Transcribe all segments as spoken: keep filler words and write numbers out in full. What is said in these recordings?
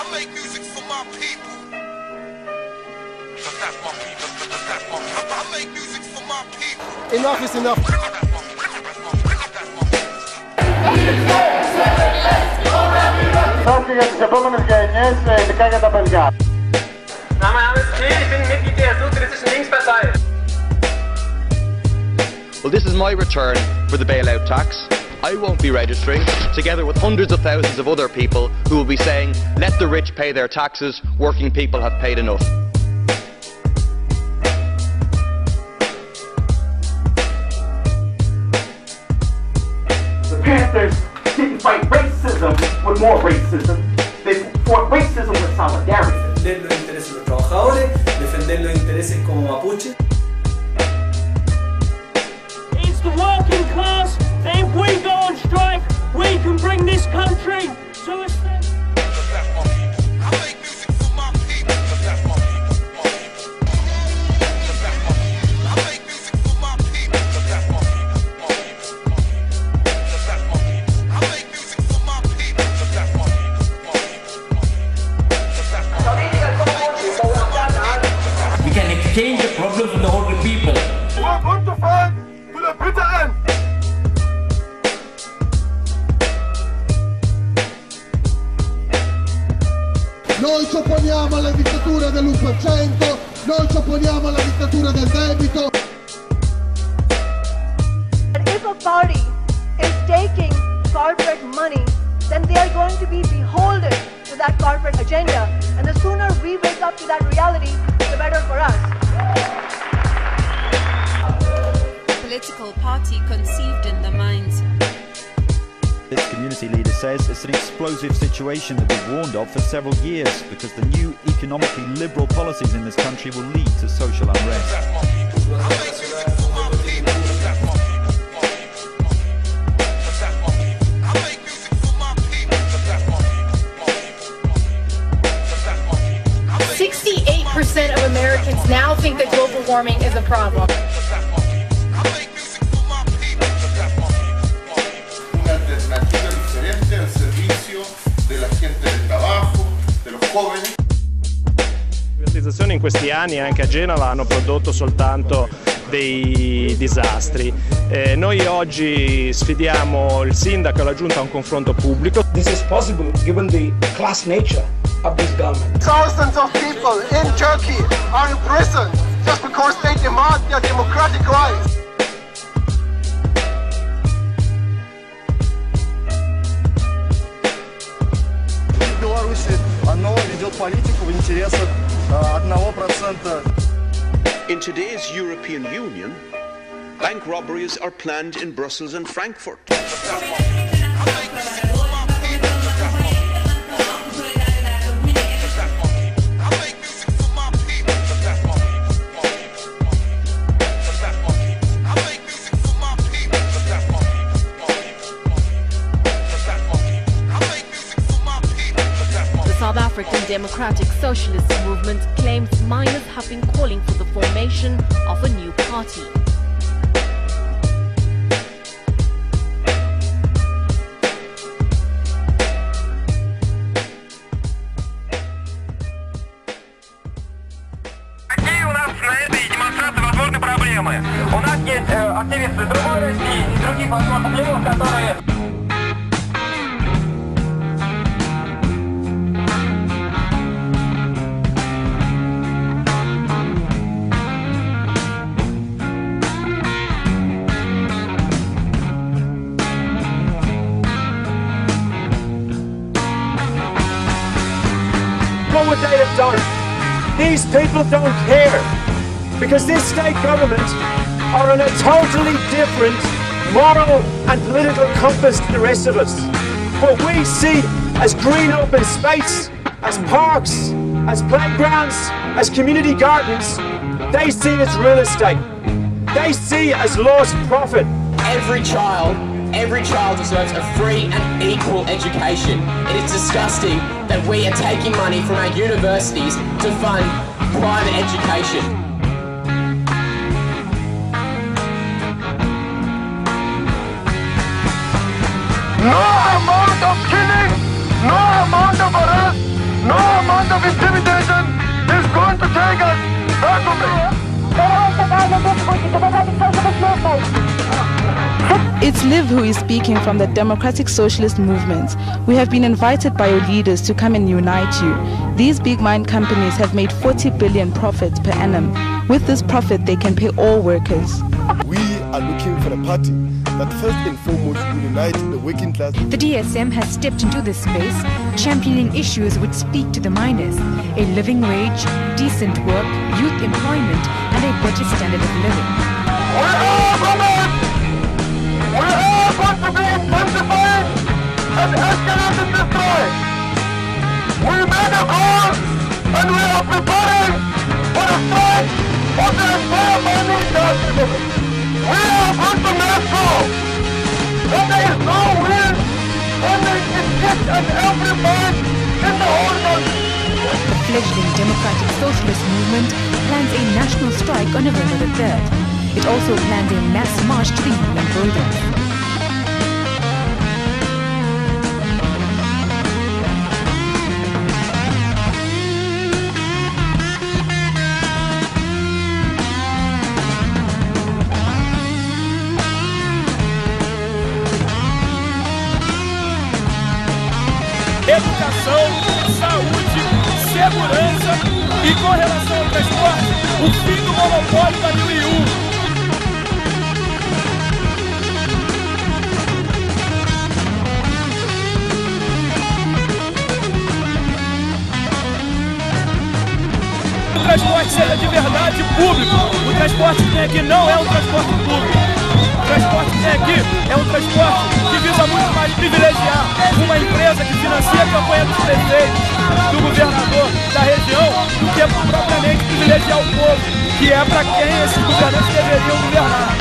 I make music for my people. That's my people. That's my people. I make music for my people. Enough is enough. Πρόκειται για τις επόμενες γενιές, ειδικά για τα παιδιά. Mein Name ist Till, ich bin Mitglied der Sozialistischen Linkspartei. Well, this is my return for the bailout tax. I won't be registering, together with hundreds of thousands of other people who will be saying, let the rich pay their taxes, working people have paid enough. The Panthers didn't fight racism with more racism. They fought racism with solidarity. Defender los intereses de los trabajadores, defender los intereses como mapuche. It's the working class that if we go on strike, we can bring this country to a stand. I make music for my people. That's my people. I make music for my people. That's my people. I make music for my people. That's my people. We can exchange the problems of the whole people. Noi ci opponiamo alla dittatura dell'uno per cento, noi ci opponiamo alla dittatura del debito. If a party is taking corporate money, then they are going to be beholden to that corporate agenda. And the sooner we wake up to that reality, the better for us. Political party conceived in the minds. This community leader says it's an explosive situation that we've warned of for several years because the new economically liberal policies in this country will lead to social unrest. sixty-eight percent of Americans now think that global warming is a problem. Le privatizzazioni in questi anni anche a Genova hanno prodotto soltanto dei disastri. Eh, noi oggi sfidiamo il sindaco e la giunta a un confronto pubblico. This is possible given the class nature of this government. Thousands of people in Turkey are in prison just because they demand their democratic rights. В Беларуси оно ведет политику в интересах одного процента. In today's European Union, bank robberies are planned in Brussels and Frankfurt. South African Democratic Socialist movement claims miners have been calling for the formation of a new party. Какие у нас на этой демонстрации возможны проблемы? У нас есть э, активисты другой России и других возможных левых, которые... What would they have done? These people don't care because this state government are on a totally different moral and political compass to the rest of us. What we see as green open space, as parks, as playgrounds, as community gardens, they see as real estate. They see as lost profit. Every child Every child deserves a free and equal education. It is disgusting that we are taking money from our universities to fund private education. No amount of killing, no amount of arrest, No amount of intimidation is going to take us back to It's Liv who is speaking from the Democratic Socialist Movement. We have been invited by your leaders to come and unite you. These big mine companies have made forty billion profits per annum. With this profit, they can pay all workers. We are looking for a party that first and foremost will unite the working class. The D S M has stepped into this space, championing issues which speak to the miners: a living wage, decent work, youth employment, and a better standard of living. We are women! We are going to be intensified and escalated and destroyed! We made a call and we are preparing for a strike of the entire mining industry! We are going to make sure that there is no will and there is each and every man in the whole country! The fledgling Democratic Socialist Movement plans a national strike on November the third. It also plans a mass march to the Union buildings. Educação, saúde, segurança e com relação ao transporte, o fim do monopólio da mil e um. O transporte seja de verdade público. O transporte que tem aqui não é um transporte público. O transporte que tem aqui é um transporte que visa muito mais privilegiar uma empresa que financia a campanha dos prefeitos, do governador, da região, do que propriamente privilegiar o povo, que é para quem esses governantes deveriam governar.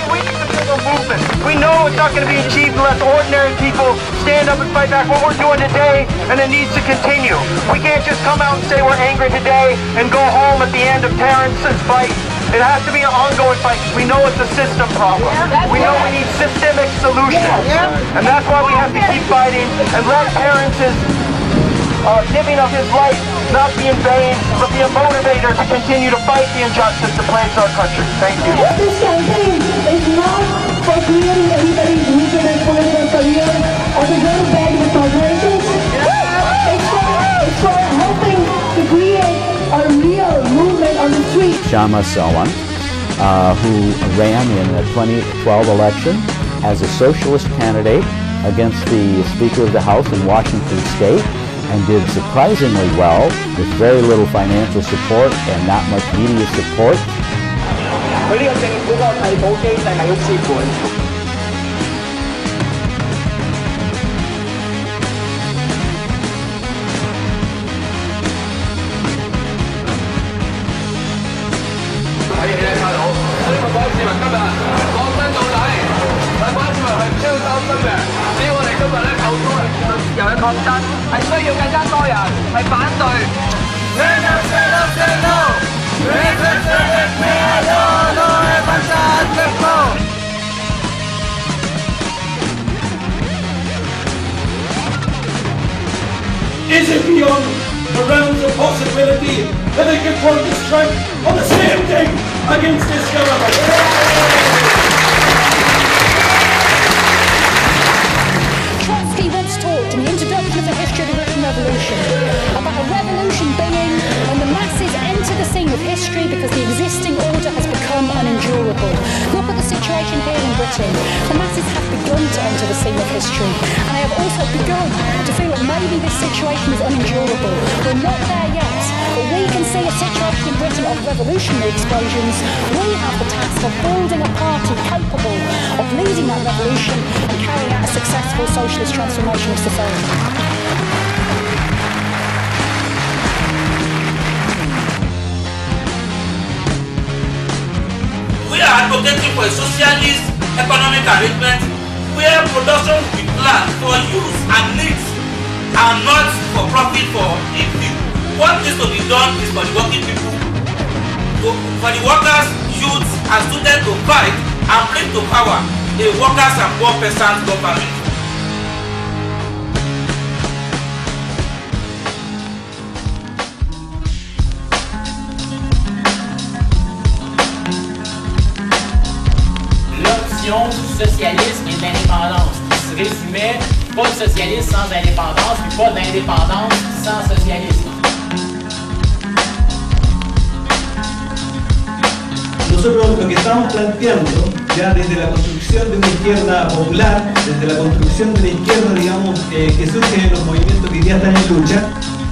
We know it's not going to be achieved unless ordinary people stand up and fight back what we're doing today, and it needs to continue. We can't just come out and say we're angry today and go home at the end of Terrence's fight. It has to be an ongoing fight. We know it's a system problem. We know we need systemic solutions. And that's why we have to keep fighting and let Terrence's uh, giving of his life not be in vain, but be a motivator to continue to fight the injustice that plagues our country. Thank you. This campaign is not for creating anybody's movement and political career or to go to bed with corporations. It's for, it's for helping to create a real movement on the street. Shama Sawan, uh, who ran in the twenty twelve election as a socialist candidate against the Speaker of the House in Washington State, and did surprisingly well with very little financial support and not much media support. Is it beyond the realms of possibility that they could quote the strike on the same day against this government? Trotsky once talked in the Introductory of the History of the Russian Revolution about a revolution being when the masses enter the scene of history because the existing order has become unendurable. Look at the situation here in Britain. The masses have begun to enter the scene of history, and they have also begun to feel that maybe this situation is unendurable. We're not there yet, but we can see a situation in Britain of revolutionary explosions. We have the task of building a party capable of leading that revolution and carrying out a successful socialist transformation of society. We are advocating for a socialist economic arrangement where production will be planned for use and needs and not for profit for a few. What needs to be done is for the working people, to, for the workers, youths and students to fight and bring to power a workers and poor peasants government. définition du socialisme et de l'indépendance, qui se résumait pas de socialisme sans indépendance, puis pas d'indépendance sans socialisme. Nosotros lo que estamos planteando, ya desde la construcción de una izquierda popular, desde la construcción de la izquierda, digamos, eh, que surge en los movimientos que ya están en lucha,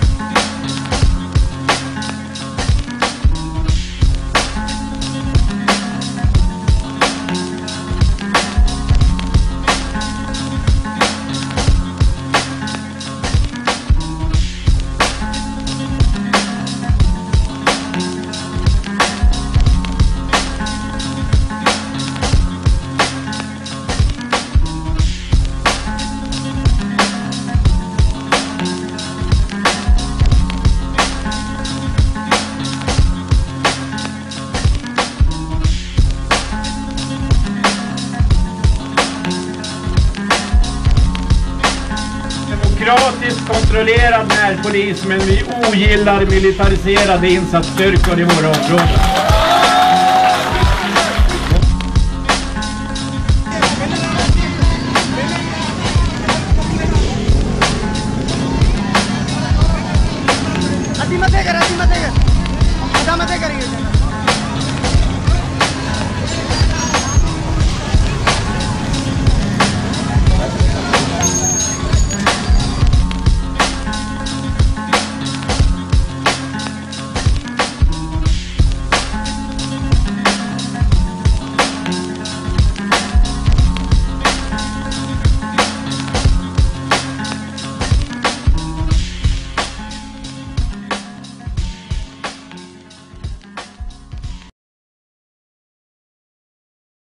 demokratiskt kontrollerad närpolis, men vi ogillar militariserade insatsstyrkor i våra områden. Ati mate kar, ati mate kar. Ada mate kariye.